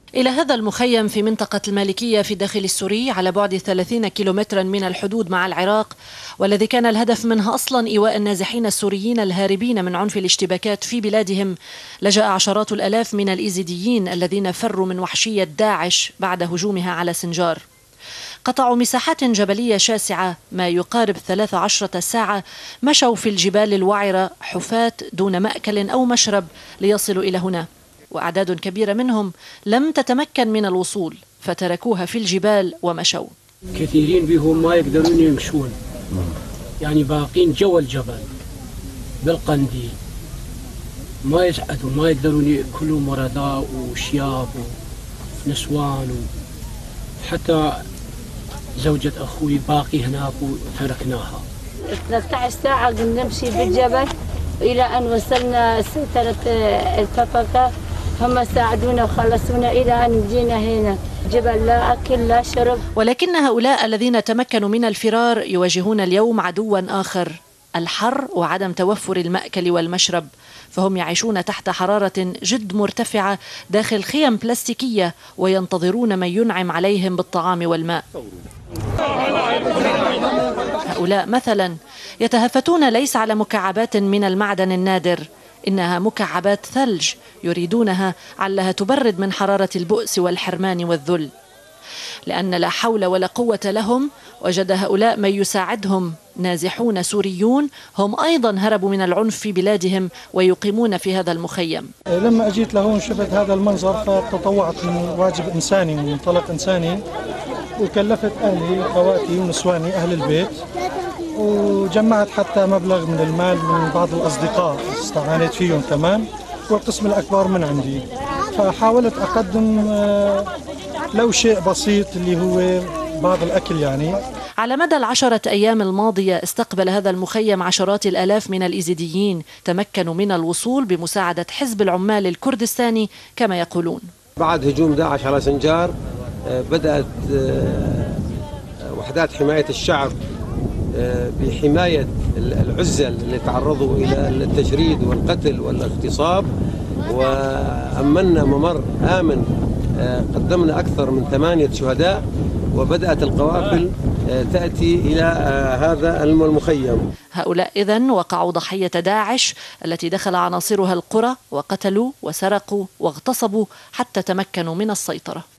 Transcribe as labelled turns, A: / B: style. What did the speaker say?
A: إلى هذا المخيم في منطقة المالكية في الداخل السوري على بعد 30 كيلومترا من الحدود مع العراق، والذي كان الهدف منها أصلا إيواء النازحين السوريين الهاربين من عنف الاشتباكات في بلادهم، لجأ عشرات الآلاف من الإيزيديين الذين فروا من وحشية داعش بعد هجومها على سنجار. قطعوا مساحات جبلية شاسعة ما يقارب 13 ساعة، مشوا في الجبال الوعرة حفاة دون مأكل أو مشرب ليصلوا إلى هنا، وأعداد كبيرة منهم لم تتمكن من الوصول فتركوها في الجبال ومشوا.
B: كثيرين بهم ما يقدرون يمشون، يعني باقين جوا الجبل بالقنديل، ما يسعدوا، ما يقدرون يأكلوا، مرضى وشياب ونسوان، حتى زوجة أخوي باقي هناك وتركناها. 13 ساعة كنا نمشي بالجبل إلى أن وصلنا سيطرة الفقاقة، هم ساعدونا وخلصونا إلى أن جينا هنا. جبل لا أكل لا شرب.
A: ولكن هؤلاء الذين تمكنوا من الفرار يواجهون اليوم عدوا آخر، الحر وعدم توفر المأكل والمشرب، فهم يعيشون تحت حرارة جد مرتفعة داخل خيم بلاستيكية وينتظرون من ينعم عليهم بالطعام والماء. هؤلاء مثلا يتهفتون ليس على مكعبات من المعدن النادر، إنها مكعبات ثلج يريدونها علها تبرد من حرارة البؤس والحرمان والذل. لأن لا حول ولا قوة لهم، وجد هؤلاء من يساعدهم، نازحون سوريون هم أيضا هربوا من العنف في بلادهم ويقيمون في هذا المخيم.
C: لما أجيت لهون شفت هذا المنظر فتطوعت من واجب إنساني، من منطلق إنساني، وكلفت أهلي خواتي ونسواني أهل البيت، وجمعت حتى مبلغ من المال من بعض الأصدقاء استعانت فيهم كمان، والقسم الأكبر من عندي، فحاولت أقدم لو شيء بسيط اللي هو بعض الأكل يعني.
A: على مدى ال10 أيام الماضية استقبل هذا المخيم عشرات الآلاف من الإيزيديين تمكنوا من الوصول بمساعدة حزب العمال الكردستاني كما يقولون.
D: بعد هجوم داعش على سنجار بدأت وحدات حماية الشعب بحماية العزل اللي تعرضوا إلى التشريد والقتل والاغتصاب، وأمنا ممر آمن، قدمنا أكثر من 8 شهداء، وبدأت القوافل تأتي إلى هذا المخيم.
A: هؤلاء إذن وقعوا ضحية داعش التي دخل عناصرها القرى وقتلوا وسرقوا واغتصبوا حتى تمكنوا من السيطرة.